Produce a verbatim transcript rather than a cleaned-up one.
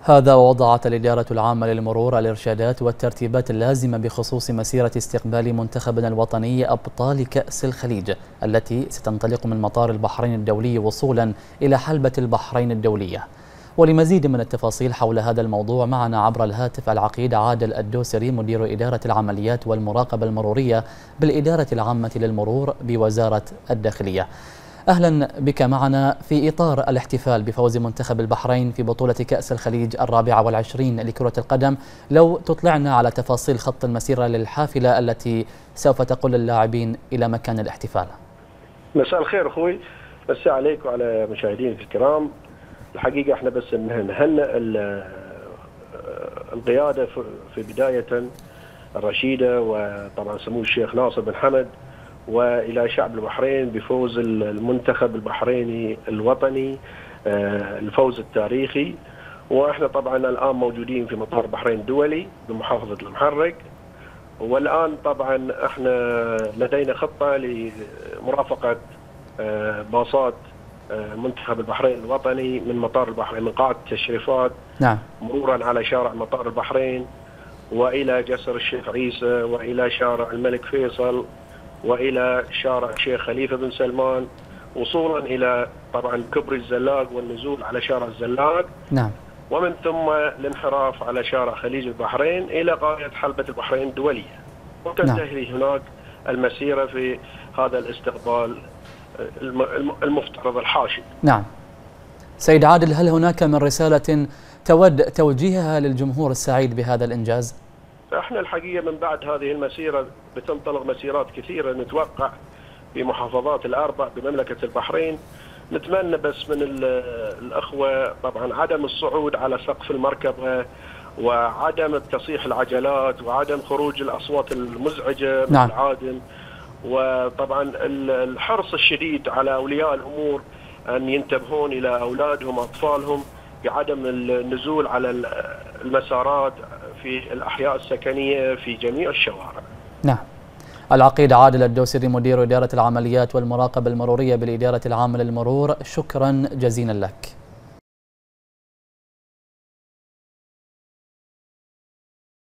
هذا ووضعت الإدارة العامة للمرور الإرشادات والترتيبات اللازمة بخصوص مسيرة استقبال منتخبنا الوطني أبطال كأس الخليج التي ستنطلق من مطار البحرين الدولي وصولا إلى حلبة البحرين الدولية. ولمزيد من التفاصيل حول هذا الموضوع معنا عبر الهاتف العقيد عادل الدوسري مدير إدارة العمليات والمراقبة المرورية بالإدارة العامة للمرور بوزارة الداخلية. أهلا بك معنا في إطار الاحتفال بفوز منتخب البحرين في بطولة كأس الخليج الرابعة والعشرين لكرة القدم. لو تطلعنا على تفاصيل خط المسيرة للحافلة التي سوف تقل اللاعبين إلى مكان الاحتفال. مساء الخير أخوي، مساء عليك وعلى مشاهدينك الكرام. الحقيقة احنا بس نهنئ القيادة في بداية الرشيدة وطبعا سمو الشيخ ناصر بن حمد والى شعب البحرين بفوز المنتخب البحريني الوطني، الفوز التاريخي. واحنا طبعا الان موجودين في مطار البحرين الدولي بمحافظة المحرق، والان طبعا احنا لدينا خطة لمرافقة باصات منتخب البحرين الوطني من مطار البحرين، من قاعة التشريفات، نعم، مرورا على شارع مطار البحرين والى جسر الشيخ عيسى والى شارع الملك فيصل والى شارع الشيخ خليفة بن سلمان، وصولا الى طبعا كبري الزلاق والنزول على شارع الزلاق، نعم، ومن ثم الانحراف على شارع خليج البحرين الى قاعة حلبة البحرين الدولية، وتنتهي نعم. هناك المسيرة في هذا الاستقبال المفترض الحاشد. نعم. سيد عادل، هل هناك من رسالة تود توجيهها للجمهور السعيد بهذا الإنجاز؟ احنا الحقيقة من بعد هذه المسيرة بتنطلق مسيرات كثيرة نتوقع في محافظات الأربع بمملكة البحرين. نتمنى بس من الأخوة طبعا عدم الصعود على سقف المركبة، وعدم تصيح العجلات، وعدم خروج الأصوات المزعجة نعم. مثل العادم، وطبعا الحرص الشديد على أولياء الأمور أن ينتبهون إلى أولادهم وأطفالهم بعدم النزول على المسارات في الأحياء السكنية في جميع الشوارع. نعم. العقيد عادل الدوسري مدير إدارة العمليات والمراقبة المرورية بالإدارة العامة للمرور، شكرا جزيلا لك.